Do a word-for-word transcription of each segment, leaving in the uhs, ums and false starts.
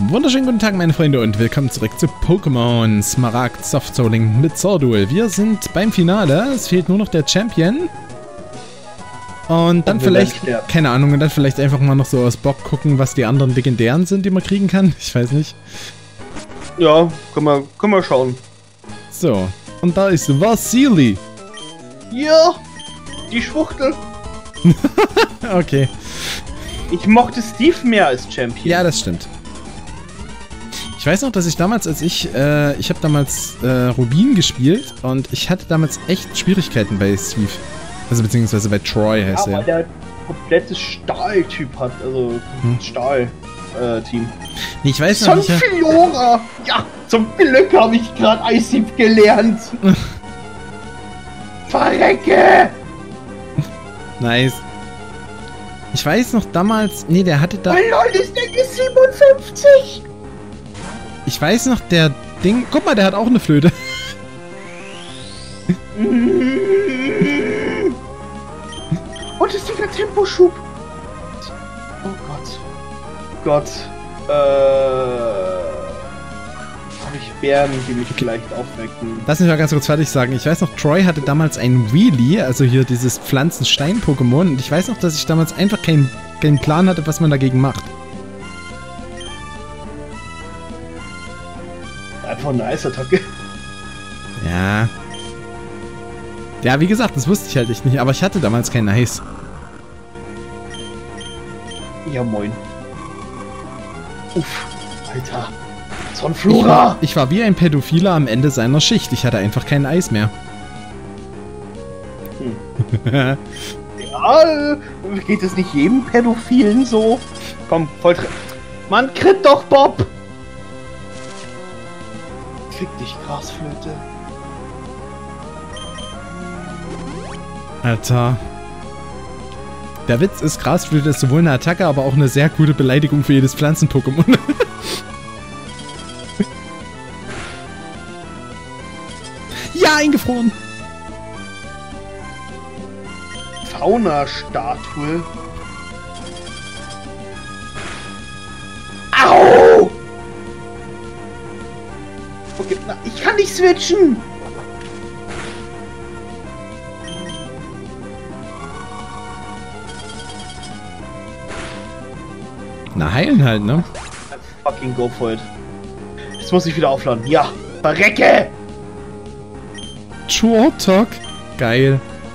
Wunderschönen guten Tag, meine Freunde, und willkommen zurück zu Pokémon Smaragd Soft Soling mit Sordul. Wir sind beim Finale, es fehlt nur noch der Champion. Und dann und vielleicht, keine Ahnung, und dann vielleicht einfach mal noch so aus Bock gucken, was die anderen Legendären sind, die man kriegen kann. Ich weiß nicht. Ja, können wir, können wir schauen. So, und da ist Vasili. Ja, die Schwuchtel. Okay. Ich mochte Steve mehr als Champion. Ja, das stimmt. Ich weiß noch, dass ich damals, als ich, äh, ich habe damals äh, Rubin gespielt und ich hatte damals echt Schwierigkeiten bei Steve. Also beziehungsweise bei Troy heißt ja, er. Weil der ein komplettes Stahl-Typ hat, also hm. Stahl-Team. Äh, nee, ich weiß noch nicht. Sonfiora! Ja, zum Glück habe ich gerade Eishieb gelernt. Verrecke! Nice. Ich weiß noch damals, nee, der hatte da... Mein Leute, ist der siebenundfünfzig! Ich weiß noch, der Ding... Guck mal, der hat auch eine Flöte. Und das Ding hat Temposchub. Oh Gott. Gott. Äh... Habe ich Bären, die mich vielleicht aufwecken? Lass mich mal ganz kurz fertig sagen. Ich weiß noch, Troy hatte damals ein Wheelie, also hier dieses Pflanzenstein-Pokémon. Und ich weiß noch, dass ich damals einfach keinen keinen Plan hatte, was man dagegen macht. Einfach eine Eisattacke. Ja. Ja, wie gesagt, das wusste ich halt echt nicht, aber ich hatte damals kein Eis. Ja, moin. Uff, Alter. Sonflora! Ich war, ich war wie ein Pädophiler am Ende seiner Schicht. Ich hatte einfach kein Eis mehr. Hm. Ja, geht es nicht jedem Pädophilen so? Komm, voll... Mann, kritt doch, Bob! Fick dich, Grasflöte. Alter. Der Witz ist, Grasflöte ist sowohl eine Attacke, aber auch eine sehr gute Beleidigung für jedes Pflanzen-Pokémon. Ja, eingefroren! Fauna-Statue. Au! Okay, na, ich kann nicht switchen! Na, heilen halt, ne? Fucking go for it. Jetzt muss ich wieder aufladen. Ja, verrecke! Chuotok. Geil.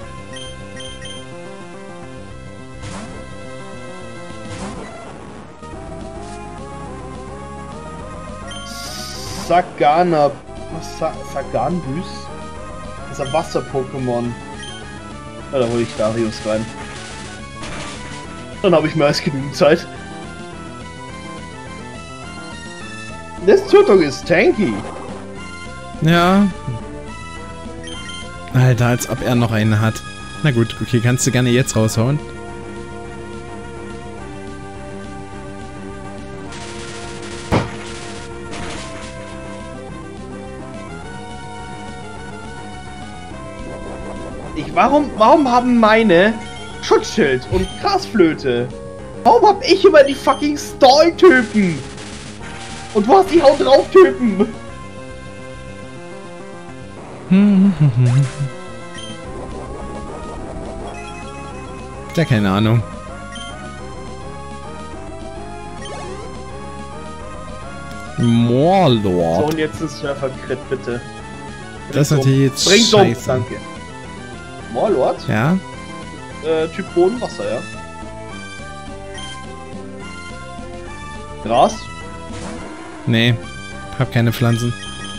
Sagana. Was? Sa Saganbüs? Das ist ein Wasser-Pokémon. Ja, da hole ich Darius rein. Dann habe ich mehr als genügend Zeit. Das Turtok ist tanky. Ja. Alter, als ob er noch eine hat. Na gut, okay, kannst du gerne jetzt raushauen. Ich, warum, warum haben meine Schutzschild und Grasflöte? Warum hab ich immer die fucking Stall-Typen? Und du hast die Haut drauf Typen. Ja, keine Ahnung. Morlord. So, und jetzt ein Surfer-Crit, bitte. Das ist natürlich jetzt Bringt scheiße. Um, danke. Morlord? Ja. Äh, Typ Boden, Wasser, ja. Gras? Nee, hab keine Pflanzen.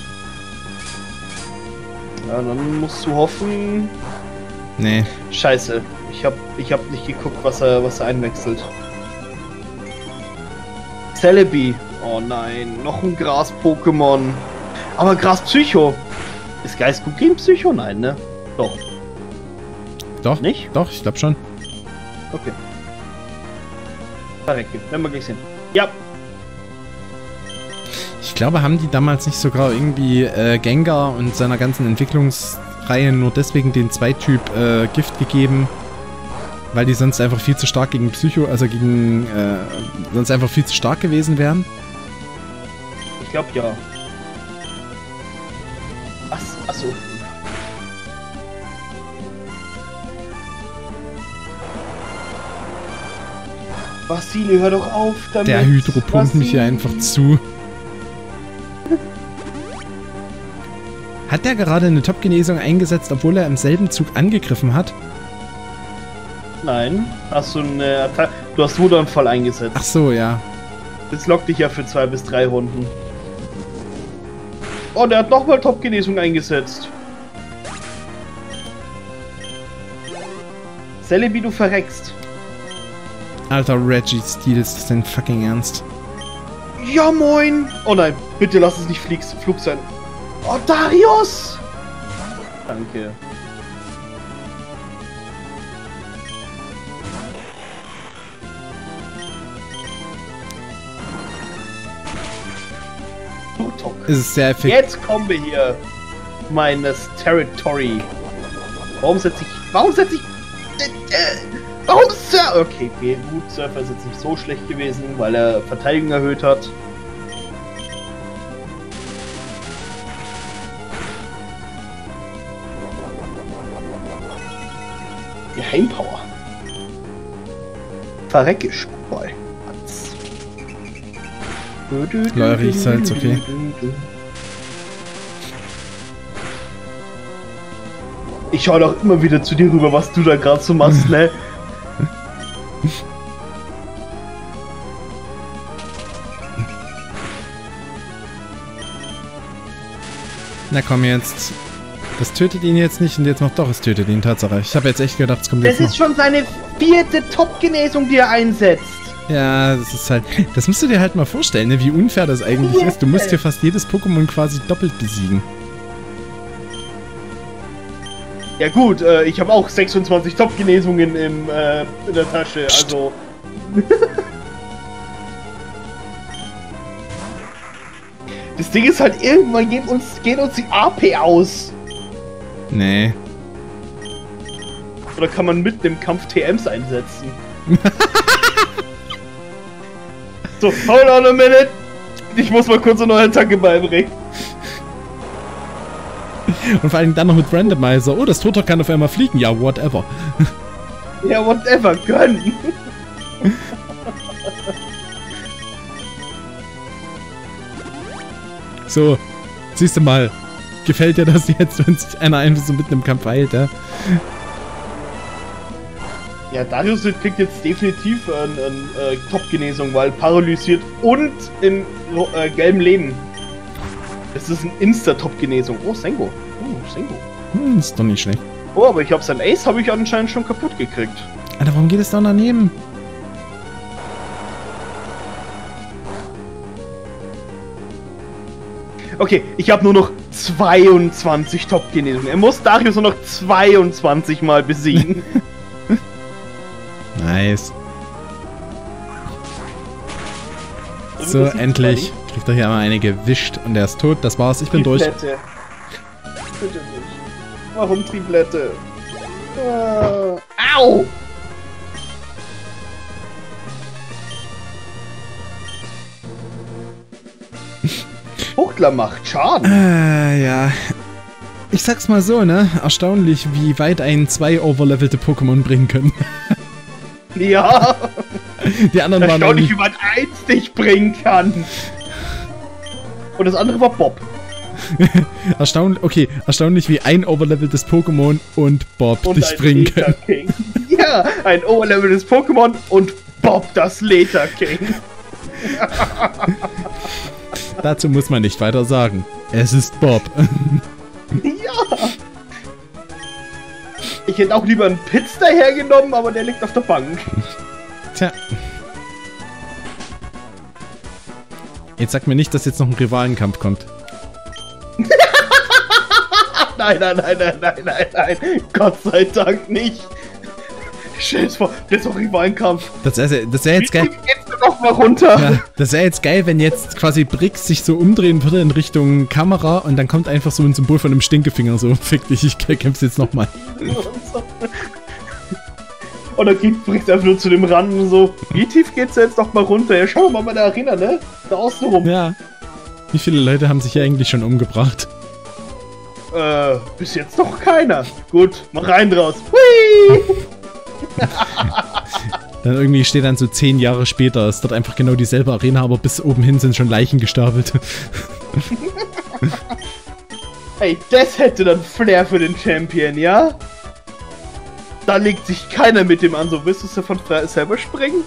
Ja, dann musst du hoffen... Nee. Scheiße, ich hab, ich hab nicht geguckt, was er, was er einwechselt. Celebi. Oh nein, noch ein Gras-Pokémon. Aber Gras-Psycho. Ist Geist-Cookie ein Psycho? Nein, ne? Doch. Doch? Nicht? Doch, ich glaube schon. Okay. Verrecke, werden wir gleich sehen. Ja. Ich glaube, haben die damals nicht sogar irgendwie äh, Gengar und seiner ganzen Entwicklungsreihe nur deswegen den Zweityp äh, Gift gegeben, weil die sonst einfach viel zu stark gegen Psycho, also gegen, äh, sonst einfach viel zu stark gewesen wären? Ich glaube ja. Was? Achso. Vasili, hör doch auf damit. Der Hydro pumpt mich hier einfach zu. Hat der gerade eine Top-Genesung eingesetzt, obwohl er im selben Zug angegriffen hat? Nein. Hast du eine Attacke? Du hast Wutanfall eingesetzt. Ach so, ja. Das lockt dich ja für zwei bis drei Runden. Oh, der hat nochmal Top-Genesung eingesetzt. Celebi, du verreckst. Alter, Reggie Steels, das ist dein fucking Ernst. Ja, moin! Oh nein, bitte lass es nicht Fliegs Flug sein. Oh, Darius! Danke. Es ist sehr effektiv. Jetzt kommen wir hier. Meines Territory. Warum setze ich... Warum setze ich... Äh, äh, warum Surfer? Okay, okay, gut, Surfer ist jetzt nicht so schlecht gewesen, weil er Verteidigung erhöht hat. Geheimpower. Verrecke, Boy. Leurich Salz, okay. Ich schau doch immer wieder zu dir rüber, was du da gerade so machst, ne? Na komm jetzt. Das tötet ihn jetzt nicht und jetzt noch doch, es tötet ihn, Tatsache. Ich habe jetzt echt gedacht, es kommt jetzt Das ist noch. Schon seine vierte Top-Genesung, die er einsetzt. Ja, das ist halt... Das musst du dir halt mal vorstellen, ne, wie unfair das eigentlich yeah. ist. Du musst hier fast jedes Pokémon quasi doppelt besiegen. Ja gut, äh, ich habe auch sechsundzwanzig Top-Genesungen im, äh, in der Tasche, Psst. also... Das Ding ist halt, irgendwann geht uns, geht uns die A P aus. Nee. Oder kann man mitten im Kampf T Ms einsetzen? So, hold on a minute. Ich muss mal kurz eine neue Attacke beibringen. Und vor allem dann noch mit Randomizer. Oh, das Turtok kann auf einmal fliegen. Ja, whatever. Ja, whatever, gönnen. So, siehst du mal. Gefällt dir das jetzt, wenn sich einer einfach so mitten im Kampf heilt, ja? Ja, Darius kriegt jetzt definitiv eine ein, äh, Top-Genesung, weil paralysiert und in äh, gelbem Leben. Das ist ein Insta-Top-Genesung. Oh, Sengo. Oh, Sengo. Hm, ist doch nicht schlecht. Oh, aber ich hab sein Ace, habe ich anscheinend schon kaputt gekriegt. Alter, warum geht es da daneben? Okay, ich habe nur noch zweiundzwanzig Top-Genesungen. Er muss Darius nur noch zweiundzwanzig Mal besiegen. Nice. So, endlich. Kriegt er hier einmal eine gewischt und er ist tot. Das war's, ich bin Triplette. durch. Bitte nicht. Warum Triplette? Uh, au! Buchtler macht Schaden. Äh, ja. Ich sag's mal so, ne? Erstaunlich, wie weit ein zwei overlevelte Pokémon bringen können. Ja. Die anderen waren erstaunlich, wie weit eins dich bringen kann. Und das andere war Bob. Erstaunlich, okay, erstaunlich, wie ein overleveltes Pokémon und Bob und dich bringen können. King. Ja, ein overleveltes Pokémon und Bob, das Leta King. Dazu muss man nicht weiter sagen. Es ist Bob. Ja. Ich hätte auch lieber einen Pitz dahergenommen, aber der liegt auf der Bank. Tja. Jetzt sag mir nicht, dass jetzt noch ein Rivalenkampf kommt. Nein, nein, nein, nein, nein, nein, nein. Gott sei Dank nicht. Stell dir vor, das ist doch Rivalenkampf. Das wäre das wär jetzt geil. Geht's doch mal runter. Ja, das wäre jetzt geil, wenn jetzt quasi Brix sich so umdrehen würde in Richtung Kamera und dann kommt einfach so ein Symbol von einem Stinkefinger. So, fick dich, ich kämpf's jetzt nochmal. Und dann geht Brix einfach nur zu dem Rand und so, wie tief geht's jetzt noch mal runter? Ja, schau mal bei der Arena, ne? Da außen rum. Ja. Wie viele Leute haben sich hier eigentlich schon umgebracht? Äh, bis jetzt noch keiner. Gut, mach rein draus. Hui! Dann irgendwie steht dann so zehn Jahre später, ist dort einfach genau dieselbe Arena, aber bis oben hin sind schon Leichen gestapelt. Ey, das hätte dann Flair für den Champion, ja? Da legt sich keiner mit dem an, so willst du von Flair selber springen?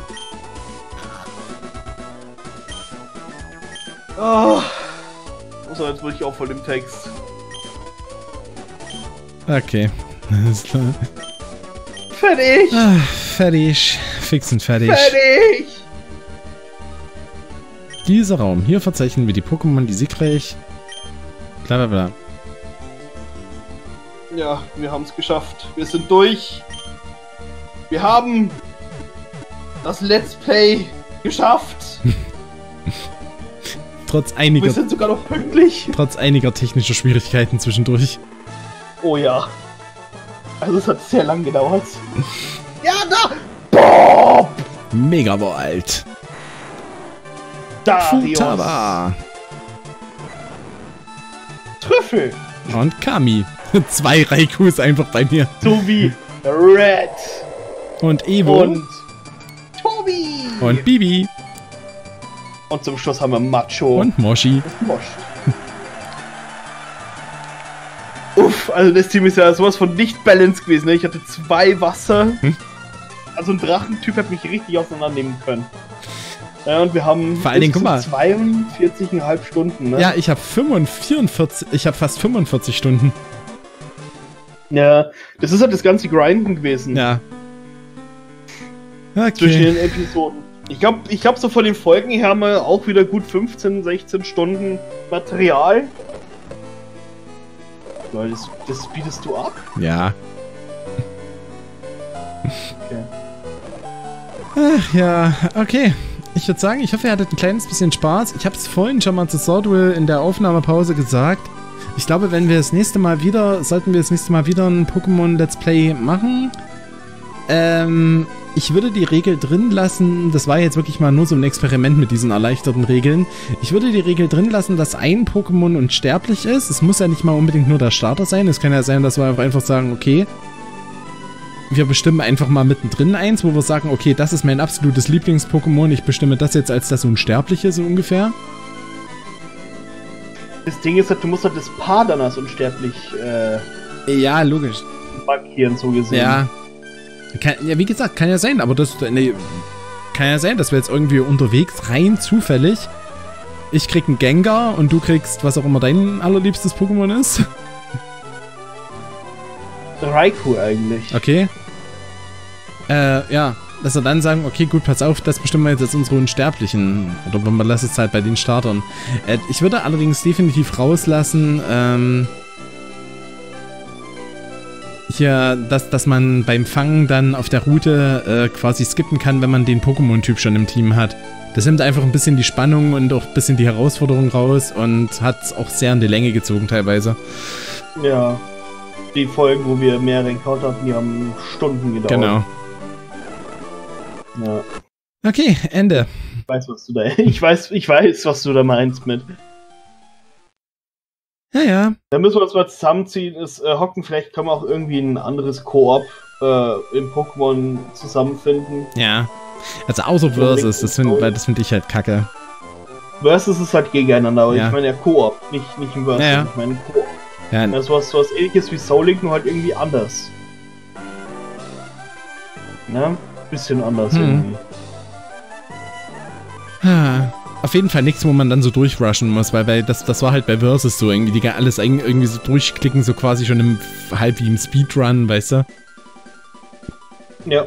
Oh. So, jetzt wurde ich auch voll im Text. Okay, alles klar. Fertig! Ah, fertig. Fix und fertig. Fertig! Dieser Raum. Hier verzeichnen wir die Pokémon, die siegreich... Bla bla bla. Ja, wir haben es geschafft. Wir sind durch. Wir haben das Let's Play geschafft. Trotz einiger... Wir sind sogar noch pünktlich. Trotz einiger technischer Schwierigkeiten zwischendurch. Oh ja. Also es hat sehr lang gedauert. Ja, da! Bob! Megavolt. Darius. Futaba. Trüffel. Und Kami. Zwei Raikus einfach bei mir. So wie Red. Und Evo. Und Tobi. Und Bibi. Und zum Schluss haben wir Macho. Und Moshi. Und Mosch. Uff, also das Team ist ja sowas von nicht balanced gewesen. Ne? Ich hatte zwei Wasser. Hm? Also ein Drachentyp hat mich richtig auseinandernehmen können. Ja, und wir haben vor allen Dingen, guck mal, zweiundvierzig Komma fünf Stunden, ne? Ja, ich habe fünfundvierzig, ich habe fast fünfundvierzig Stunden. Ja, das ist halt das ganze Grinden gewesen. Ja. Okay. Zwischen den Episoden. Ich glaube, ich glaube so von den Folgen her haben wir auch wieder gut fünfzehn, sechzehn Stunden Material. Weil das, das speedest du ab? Ja. Okay. Ach ja, okay. Ich würde sagen, ich hoffe, ihr hattet ein kleines bisschen Spaß. Ich habe es vorhin schon mal zu Swordwell in der Aufnahmepause gesagt. Ich glaube, wenn wir das nächste Mal wieder, sollten wir das nächste Mal wieder ein Pokémon Let's Play machen. Ähm, ich würde die Regel drin lassen, das war jetzt wirklich mal nur so ein Experiment mit diesen erleichterten Regeln. Ich würde die Regel drin lassen, dass ein Pokémon unsterblich ist. Es muss ja nicht mal unbedingt nur der Starter sein. Es kann ja sein, dass wir einfach sagen, okay, wir bestimmen einfach mal mittendrin eins, wo wir sagen, okay, das ist mein absolutes Lieblings-Pokémon. Ich bestimme das jetzt als das Unsterbliche, so ungefähr. Das Ding ist halt, du musst halt das Paar dann als unsterblich äh, ja, logisch. markieren, so gesehen. Ja. Kann, ja, wie gesagt, kann ja sein, aber das nee, kann ja sein, dass wir jetzt irgendwie unterwegs rein zufällig ich krieg einen Gengar und du kriegst, was auch immer dein allerliebstes Pokémon ist. Raikou eigentlich. Okay. Äh, ja. Dass wir dann sagen, okay, gut, pass auf, das bestimmen wir jetzt als unsere Unsterblichen. Oder man lässt es halt bei den Startern. Äh, ich würde allerdings definitiv rauslassen, ähm... hier, dass, dass man beim Fangen dann auf der Route äh, quasi skippen kann, wenn man den Pokémon-Typ schon im Team hat. Das nimmt einfach ein bisschen die Spannung und auch ein bisschen die Herausforderung raus und hat es auch sehr in die Länge gezogen teilweise. Ja. Die Folgen, wo wir mehrere Encounter hatten, die haben Stunden gedauert. Genau. Ja. Okay, Ende. Ich weiß, was du da, ich weiß, ich weiß, was du da meinst mit. Ja, ja. Da müssen wir uns mal zusammenziehen, ist, äh, hocken, vielleicht können wir auch irgendwie ein anderes Koop äh, in Pokémon zusammenfinden. Ja. Also außer Versus, das finde weil das find ich halt kacke. Versus ist halt gegeneinander, aber ja. Ich meine ja Koop, nicht, nicht im Versus, ja, ja. Ich meine Koop. Ja. Das ist was, was ähnliches wie Soul Link, nur halt irgendwie anders. Ja, bisschen anders hm. irgendwie. Ah, auf jeden Fall nichts, wo man dann so durchrushen muss, weil, weil das, das war halt bei Versus so irgendwie, die alles irgendwie so durchklicken, so quasi schon im, halb wie im Speedrun, weißt du? Ja.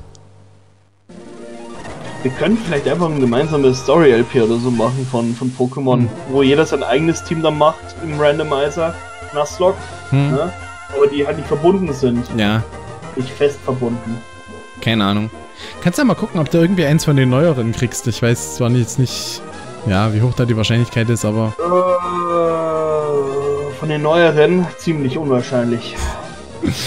Wir können vielleicht einfach ein gemeinsames Story-L P oder so machen von, von Pokémon, hm. wo jeder sein eigenes Team dann macht im Randomizer, Nuzlocke, hm. ne? Aber die halt nicht verbunden sind. Ja. Nicht fest verbunden. Keine Ahnung. Kannst ja mal gucken, ob du irgendwie eins von den neueren kriegst. Ich weiß zwar jetzt nicht, ja, wie hoch da die Wahrscheinlichkeit ist, aber... Äh, von den neueren ziemlich unwahrscheinlich.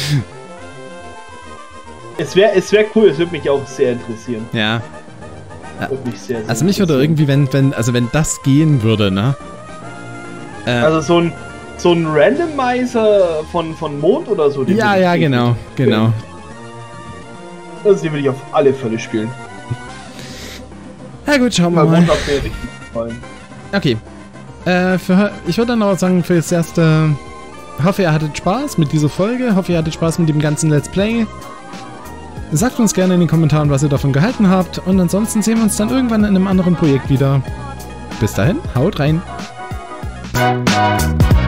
es wäre es wär cool, es würde mich auch sehr interessieren. Ja. Wirklich sehr, sehr Also mich würde irgendwie, wenn, wenn, also wenn das gehen würde, ne? Äh, also so ein, so ein Randomizer von, von Mond oder so. Den ja, ja, genau, genau. Also den will ich auf alle Fälle spielen. Ja gut, schauen wir mal. Mond hat mir richtig gefallen. Okay. Äh, für, ich würde dann aber sagen, für das erste, hoffe ihr hattet Spaß mit dieser Folge, hoffe ihr hattet Spaß mit dem ganzen Let's Play. Sagt uns gerne in den Kommentaren, was ihr davon gehalten habt. Und ansonsten sehen wir uns dann irgendwann in einem anderen Projekt wieder. Bis dahin, haut rein.